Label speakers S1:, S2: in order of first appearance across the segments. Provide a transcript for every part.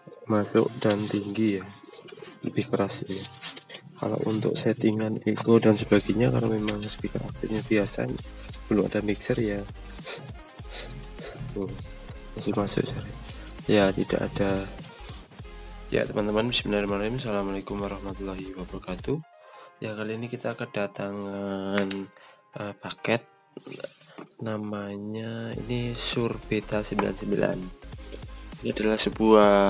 S1: masuk dan tinggi ya, lebih keras ya. Kalau untuk settingan echo dan sebagainya, karena memang speaker aktifnya biasa, belum ada mixer ya. Masih masuk ya, tidak ada ya teman-teman. Bismillahirrahmanirrahim. Assalamualaikum warahmatullahi wabarakatuh. Ya, kali ini kita kedatangan paket namanya ini Shure Beta 99. Ini adalah sebuah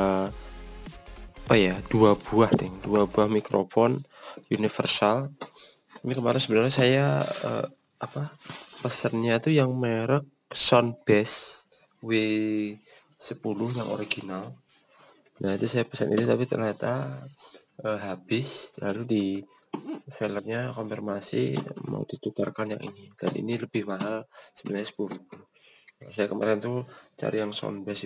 S1: dua buah mikrofon universal. Ini kemarin sebenarnya saya pesannya tuh yang merek Soundbass W10 yang original. Nah, itu saya pesan ini, tapi ternyata habis. Lalu di sellernya konfirmasi mau ditukarkan yang ini, dan ini lebih mahal sebenarnya 10.000. Saya kemarin tuh cari yang Soundbass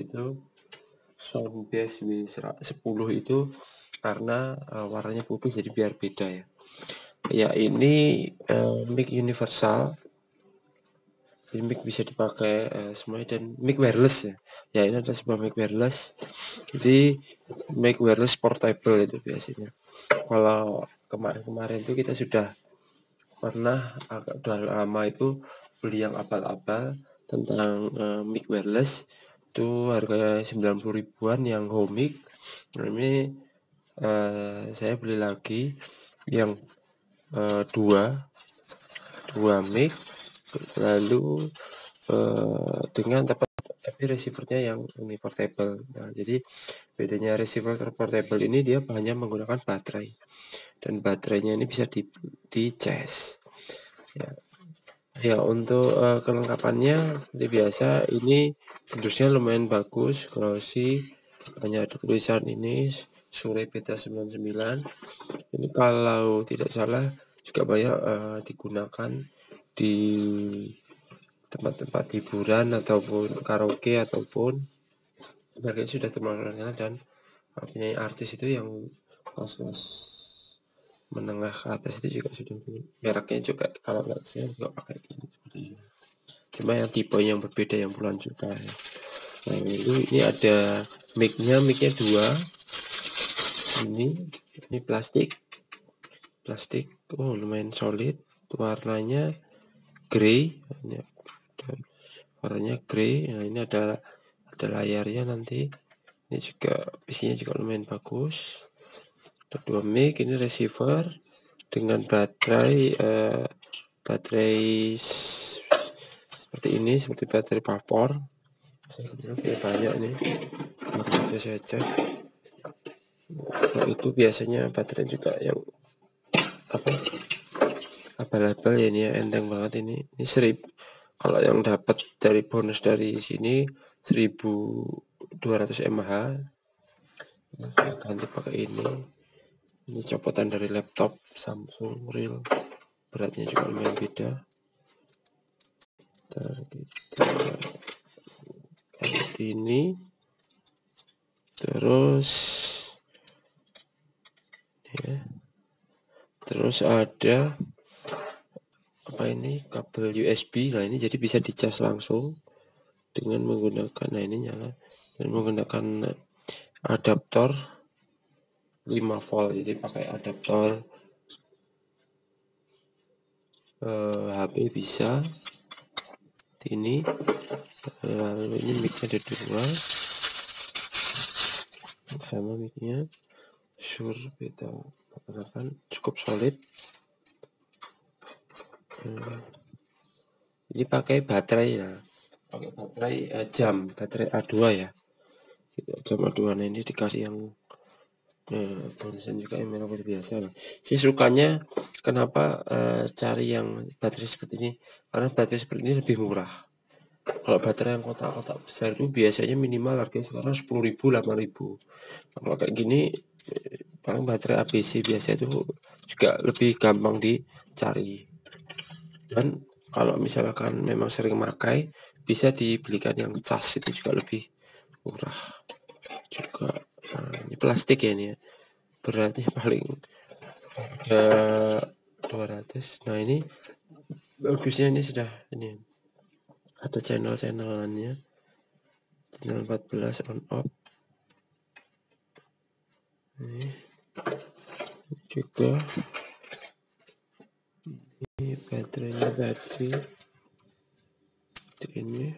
S1: W10 itu karena warnanya putih, jadi biar beda ya. Ya, ini mic universal. Ini mic bisa dipakai semuanya, dan mic wireless ya. Ya, ini adalah sebuah mic wireless. Jadi mic wireless portable itu biasanya. Kalau kemarin-kemarin itu kita sudah pernah udah lama itu beli yang abal-abal tentang mic wireless. Itu harganya 90 ribuan yang home mic. Nah, ini saya beli lagi yang dua mic, lalu dengan tapi receivernya yang ini portable. Nah, jadi bedanya receiver portable ini, dia hanya menggunakan baterai, dan baterainya ini bisa di cas ya. Untuk kelengkapannya seperti biasa, ini indusnya lumayan bagus, glossy, hanya ada tulisan ini Shure Beta 99. Ini kalau tidak salah juga banyak digunakan di tempat-tempat hiburan ataupun karaoke, ataupun harganya sudah terkenal, dan punya artis itu yang kelas menengah ke atas itu juga sudah punya. Mereknya juga kalau nggak saya juga pakai ini seperti ini, cuma yang tipe yang berbeda, yang puluhan juta ya. Nah, ini ada micnya dua. Ini plastik, lumayan solid, warnanya grey. Nah, ini ada layarnya nanti. Ini juga isinya juga lumayan bagus. Ada dua mic. Ini receiver dengan baterai seperti ini, seperti baterai vapor. Saya punya banyak nih, sudah saya cek. Nah, itu biasanya baterai juga yang abal-abal ya, ini ya, enteng banget ini 1000. Kalau yang dapat dari bonus dari sini 1200 mAh. Saya ganti pakai ini copotan dari laptop Samsung Real, beratnya juga lumayan beda. Ganti ini, terus ya, terus ada kabel USB. Nah, ini jadi bisa dicas langsung dengan menggunakan, nah ini nyala, dan menggunakan adaptor 5 volt. Jadi pakai adaptor HP bisa ini. Lalu ini micnya ada dua, sama micnya Shure Beta 88, cukup solid. Ini pakai baterai ya, baterai A2 ya, jam A2. Nah, ini dikasih yang bonusan juga yang memang biasa lah. Saya sukanya kenapa cari yang baterai seperti ini, karena baterai seperti ini lebih murah. Kalau baterai yang kotak-kotak besar itu biasanya minimal harganya sekarang 10.000, 8.000. Kalau kayak gini paling baterai ABC biasa itu juga lebih gampang dicari. Dan kalau misalkan memang sering pakai, bisa dibelikan yang cas, itu juga lebih murah juga. Ini plastik ya, ini ya, beratnya paling ada 200. Nah, ini bagusnya ini sudah ini ada channel-channelnya, channel 14 on off. Ini juga ini baterainya tadi ini.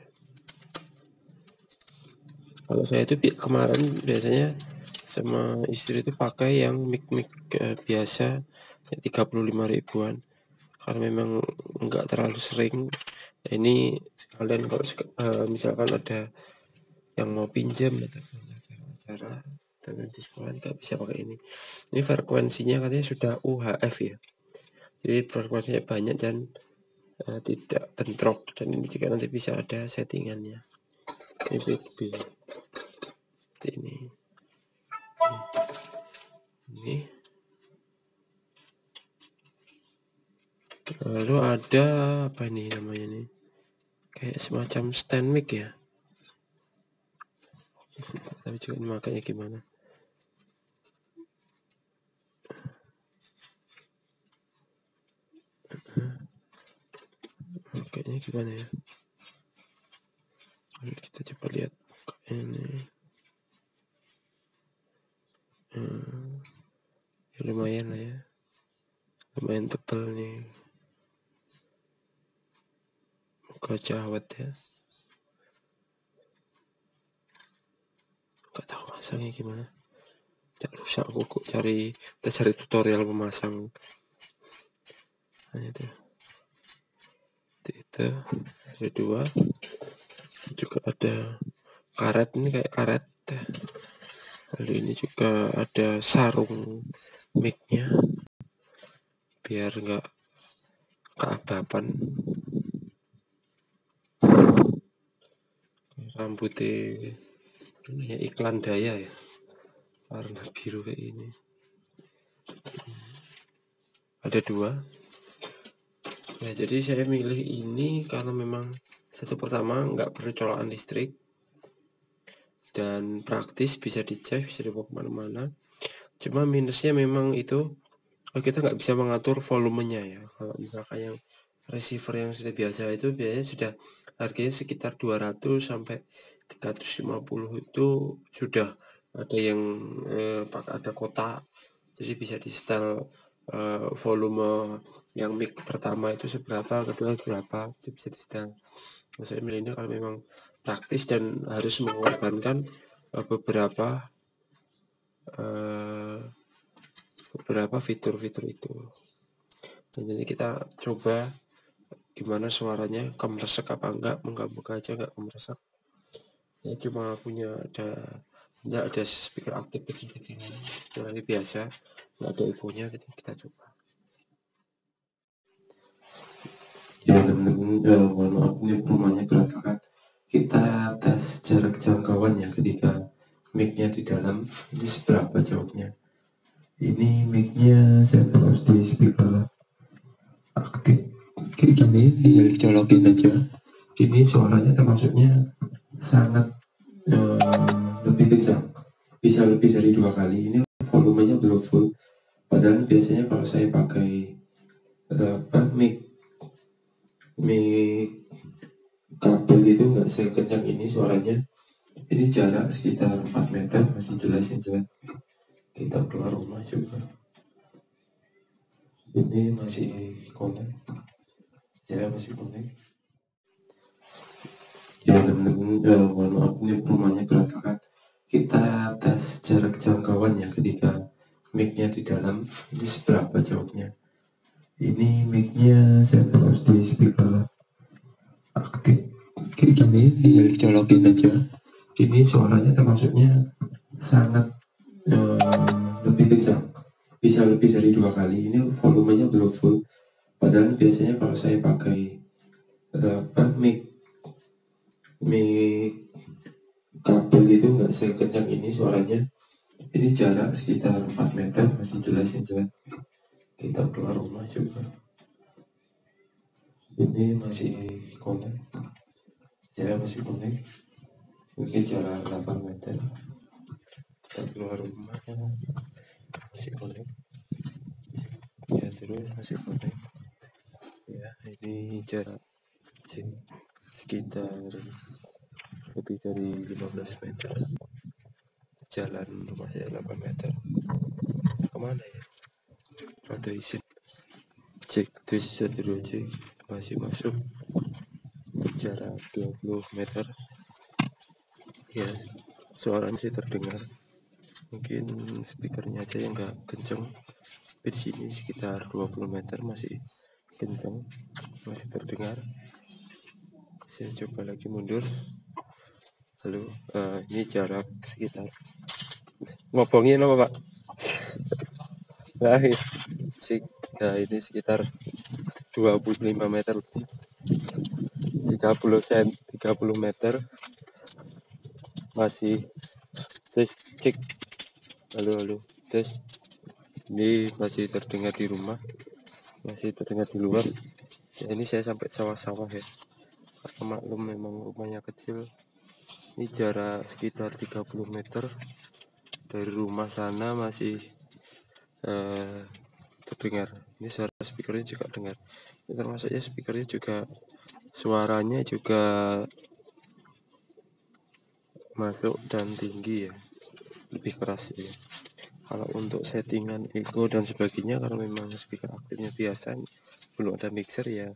S1: Kalau saya itu kemarin biasanya sama istri itu pakai yang mic biasa 35 ribuan karena memang enggak terlalu sering. Ini sekalian kalau misalkan ada yang mau pinjam atau acara-acara dan di sekolah juga bisa pakai ini. Ini frekuensinya katanya sudah UHF ya, jadi frekuensinya banyak dan tidak bentrok, dan ini juga nanti bisa ada settingannya. Ini BB ini lalu ada apa ini namanya nih, kayak semacam stand mic ya, tapi juga makanya gimana. Kayaknya gimana ya, kita coba lihat ini. Ya lumayan lah ya, lumayan tebal nih, gajah awet ya. Gak tahu masangnya gimana, tidak rusak kok kita cari tutorial memasang. Nah, itu ada dua, juga ada karet, ini kayak karet. Lalu ini juga ada sarung mic-nya biar nggak keabapan. Rambutnya ini iklan daya ya, warna biru kayak ini. Ada dua ya, jadi saya milih ini karena memang satu, pertama nggak perlu colokan listrik dan praktis, bisa dicas, bisa dibawa kemana-mana. Cuma minusnya memang itu kita nggak bisa mengatur volumenya ya. Kalau misalkan yang receiver yang sudah biasa itu biasanya sudah harganya sekitar 200 sampai 350, itu sudah ada yang ada kotak, jadi bisa di setel volume yang mic pertama itu seberapa, kedua berapa, itu bisa di setel. Saya milih ini kalau memang praktis dan harus mengorbankan beberapa fitur-fitur itu. Dan jadi kita coba gimana suaranya, kemeresek apa enggak. Moga-moga aja enggak kemeresek. Ya cuma punya enggak ada speaker aktif kecil-kecil lagi biasa, enggak ada echo-nya, jadi kita coba. Ya teman-teman, mohon maaf ini rumahnya berantakan. Kita tes jarak jangkauan ya ketika mic-nya di dalam, ini seberapa jauhnya. Ini mic-nya saya terus di speaker aktif kayak gini, tinggal dicolokin aja. Ini suaranya termasuknya sangat lebih kencang, bisa lebih dari 2 kali. Ini volumenya belum full, padahal biasanya kalau saya pakai mic kabel itu nggak sekencang ini suaranya. Ini jarak sekitar 4 meter, masih jelas yang jelas. Kita keluar rumah juga, ini masih connect ya, masih connect. Ya teman-teman, mohon maaf ini rumahnya berantakan. Kita tes jarak jangkauan ya ketika mic-nya di dalam, ini seberapa jauhnya. Ini mic-nya saya terus di speaker aktif kayak gini, tinggal dicolokin aja. Ini suaranya termasuknya sangat lebih kencang, bisa lebih dari 2 kali. Ini volumenya belum full, padahal biasanya kalau saya pakai mic kabel itu nggak sekencang ini suaranya. Ini jarak sekitar 4 meter, masih jelas yang jelas. Kita keluar rumah juga, ini masih connect ya, masih connect. Mungkin jarak 8 meter. Kita keluar rumah ya, masih connect ya, terus masih connect ya. Ini jarak sini sekitar lebih dari 15 meter, jalan rumah saya 8 meter. Kemana ya? Rada izin. Cek tes 1 2 cek, masih masuk jarak 20 meter. Ya, suara masih terdengar. Mungkin speakernya aja yang nggak kenceng. Di sini sekitar 20 meter masih kenceng, masih terdengar. Saya coba lagi mundur. Halo, ini jarak sekitar ngobongin apa Pak? Nah, ini sekitar 25 meter, 30 meter masih cek. Halo, tes. Ini masih terdengar di rumah, masih terdengar di luar. Ya, ini saya sampai sawah-sawah ya. Karena maklum memang rumahnya kecil. Ini jarak sekitar 30 meter dari rumah sana masih terdengar. Ini suara speakernya juga dengar. Ini termasuknya speakernya juga suaranya juga masuk dan tinggi ya, lebih keras ya. Kalau untuk settingan echo dan sebagainya, karena memang speaker aktifnya biasa, belum ada mixer ya.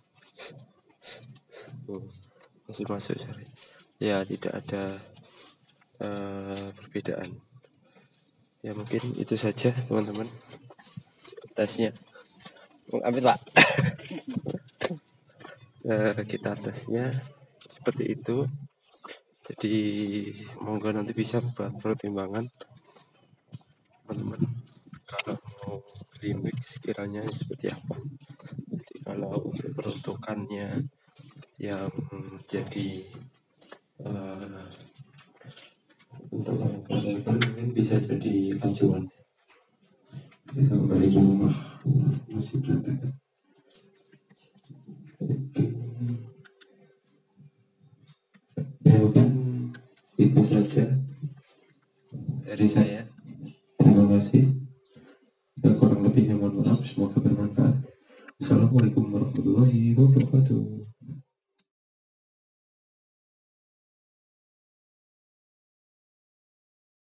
S1: Masih masuk sorry. Ya, tidak ada perbedaan. Ya mungkin itu saja teman-teman tesnya. Ambil Pak. Kita tesnya seperti itu. Jadi monggo nanti bisa buat pertimbangan teman-teman kalau mau beli mix kiranya seperti apa. Jadi kalau untuk peruntukannya yang jadi untuk yang mungkin bisa jadi acuan. Kita kembali ke rumah masih berantakan. Ya mungkin itu saja dari saya.